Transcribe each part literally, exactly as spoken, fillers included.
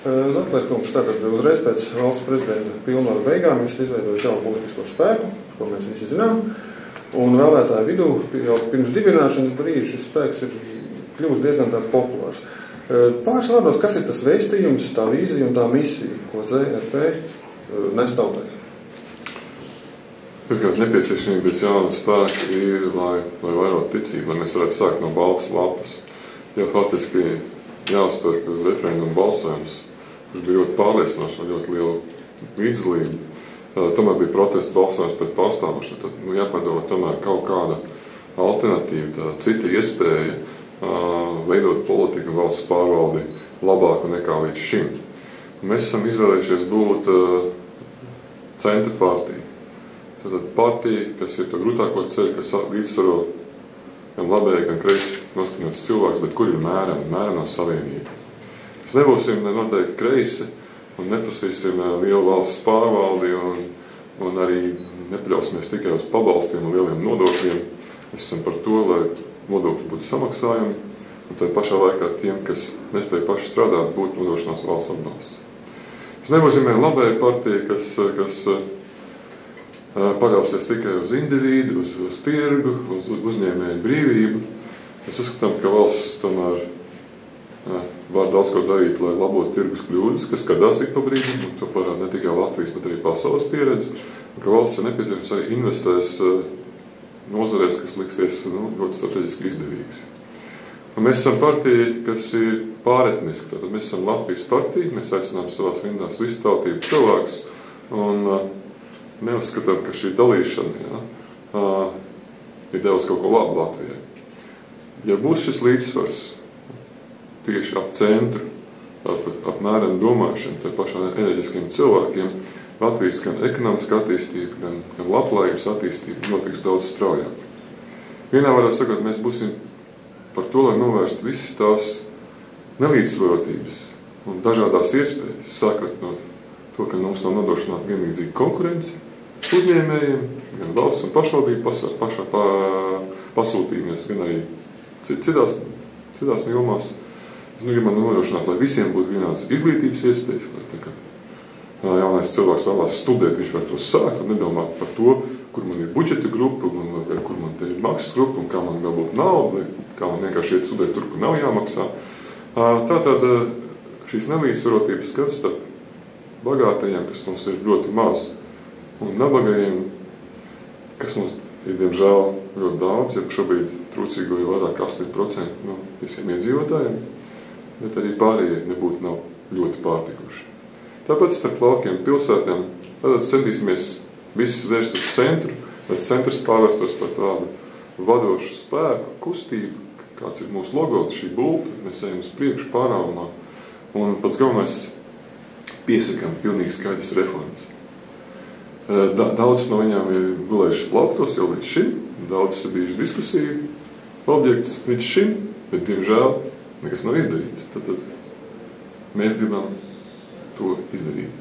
Zetlera kungs tātad uzreiz pēc valsts prezidenta pilnvaru beigām viņš izveidoja jaunu politisko spēku, ko mēs visi zinām, un vēlētāju vidū jau pirms dibināšanas brīža šis spēks ir kļuvis diezgan tāds populārs. Pāris vārdos, kas ir tas vēstījums, tā vīzija un tā misija, ko Z R P nes tautai? Pirmkārt, nepieciešamība pēc jauna spēka ir, lai, lai vairāk ticību, lai mēs varētu sākt no baltas lapas. Jo faktiski jāuztver, ka referenduma balsojums, kurš bija ļoti pārliecinošs un ļoti liela līdzdalība, tomēr bija protesta balsojums pret pastāvošanu. Tad nu, jāpadomā tomēr kaut kāda alternatīva, tā cita iespēja uh, veidot politiku un valsts pārvaldi labāku nekā līdz šim. Mēs esam izvēlējušies būt uh, centra partija. Tātad partija, kas ir to grūtāko ceļu, kas līdzsvaro gan labēji, gan kreisi noskaņots cilvēks, bet kur ir mēram, mēram no savienība. Mēs nebūsim noteikti kreisi un neprasīsim lielu valsts pārvaldi un, un arī nepaļausimies tikai uz pabalstiem un lieliem nodokļiem. Mēs esam par to, lai nodokļi būtu samaksājumi un tā pašā laikā tiem, kas nespēja paši strādāt, būtu nodrošināts valsts atbalsts. Mēs nebūsim labēja partija, kas, kas paļausies tikai uz individu, uz, uz tirgu, uz uzņēmēju brīvību. Mēs uzskatām, ka valsts tomēr var daudz ko darīt, lai labotu tirgus kļūdas, kas kādās ik pa brīdim, un to parāda ne tikai Latvijas, bet arī pasaules pieredze, un ka valsts ir nepieciešams arī investēs nozarēs, kas liksies nu, ļoti strateģiski izdevīgas. Un mēs esam partija, kas ir pāretniska, tātad mēs esam Latvijas partija, mēs aicinām savās rindās visu tautību cilvēkus, un neuzskatām, ka šī dalīšana ja, ir devusi kaut ko labu Latvijai. Ja būs šis līdzsvars tieši ap centru, ap, ap mēram domāšanu, tā pašā enerģiskiem cilvēkiem, Latvijas gan ekonomiska attīstība, gan, gan labklājības attīstība notiks daudz straujāk. Vienā vārdā sakot, mēs būsim par to, lai novērstu visas tās nelīdzsvarotības un dažādās iespējas, sākot no to, ka mums nav nodrošināta vienlīdzīga konkurence uzņēmējiem, gan valsts un pašvaldību pašā, pašā pa, pasūtījumies, gan arī citās, citās jomās. Nu, gribam nodrošināt, lai visiem būtu vienādas izglītības iespējas, lai tā kā jaunais cilvēks vēlās studēt, viņš var to sākt un nedomāt par to, kur man ir budžeta grupa, un, kur man te ir maksas grupa, un kā man dabūt naudu, vai kā man vienkārši iet studēt tur, kur nav jāmaksā. Tātad šīs nelīdzsvarotības skats starp bagātajiem, kas mums ir ļoti maz, un nabagajiem, kas mums ir, diemžēl, ļoti daudz, ja šobrīd trūcīgo ir vairāk kā astoņi procenti no visiem iedzīvotājiem, bet arī pārējie nebūtu nav ļoti pārtikuši. Tāpēc starp laukiem pilsētām tātad centīsimies visus vērst uz centru, lai centrs pārvērstos par tādu vadošu spēku, kustību, kāds ir mūsu logo, šī bulta, mēs ejam uz priekšu pārāvumā, un pats galvenais piesakām pilnīgi skaidrs reformas. Daudz no viņām ir gulējušas plauktos jau līdz šim, daudz ir bijuši diskusiju objekts līdz šim, bet, diemžēl, nekas nav izdarīts. Tad, tad mēs gribam to izdarīt.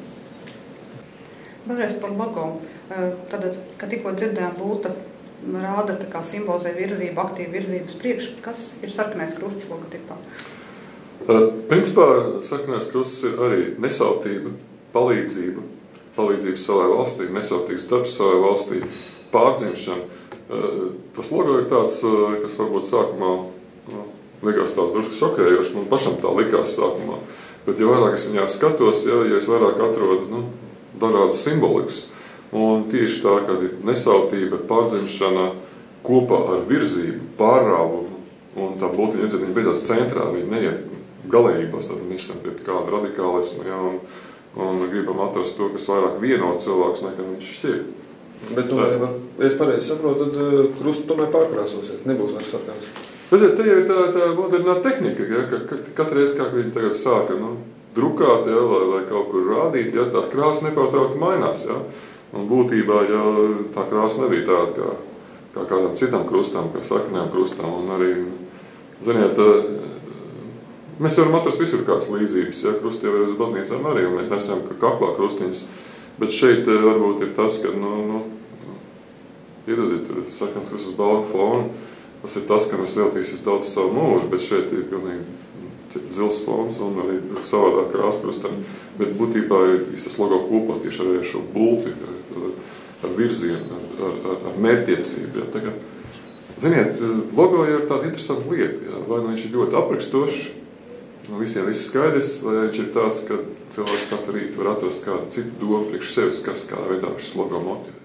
Vēlreiz par logo. Tad, kad tikko dzirdējām bulta rāda, tā kā simbolizē virzību, aktīvu virzību uz priekšu, kas ir sarkanais krusts logotipā? Principā sarkanais krusts ir arī nesautība, palīdzība, palīdzība savai valstī, nesautīgs darbs savai valstī, pārdzimšana. Tas logo ir tāds, kas varbūt sākumā nu, likās tāds drusku šokējoši, man pašam tā likās sākumā. Bet, ja vairāk es viņā skatos, ja, ja es vairāk atrodu nu, dažādas simbolikas, un tieši tā, kad ir nesautība, pārdzimšana kopā ar virzību, pārrāvumu, un tā būtiņa, ja viņa beidzās centrā, viņa neiet galējībās, tad mēs esam pie kāda radikālisma, ja, un, un gribam atrast to, kas vairāk vieno cilvēks, nekā viņš šķiet. Bet tomēr, ja es pareizi saprotu, tad krustu tomēr pārkrāsosiet, nebūs vairs sarkans. Bet ja, te ir tā, tā modernā tehnika, ja, ka, ka katru reizi, kā viņi tagad sāka nu, drukāt, ja, vai, vai kaut kur rādīt, ja, tā krāsa nepārtraukti mainās. Ja. Un būtībā ja, tā krāsa nebija tāda kā, kā kādām citām krustām, kā sarkanajām krustām. Un arī, ziniet, mēs varam atrast visur kādas līdzības, ja, krusti jau ir uz baznīcām arī, un mēs nesam kā kaklā krustiņas. Bet šeit varbūt ir tas, ka, nu, nu iedodiet, tur sarkans krusts uz balvu fonu, tas ir tas, ka mēs veltīsies daudz savu mūžu, bet šeit ir pilnīgi zils fons un arī savādāk krāsa krustam, bet būtībā ir tas logo kopā tieši ar šo bulti, ar, ar virzienu, ar, ar, ar mērķtiecību. Ja. Tagad, ziniet, logo jau ir tāda interesanta lieta, ja. Vai nu viņš ir ļoti aprakstošs, visiem viss skaidrs, vai viņš ir tāds, ka cilvēks katru rītu var atrast kādu citu domu priekš sevis, kas kādā veidā šis logo motivē.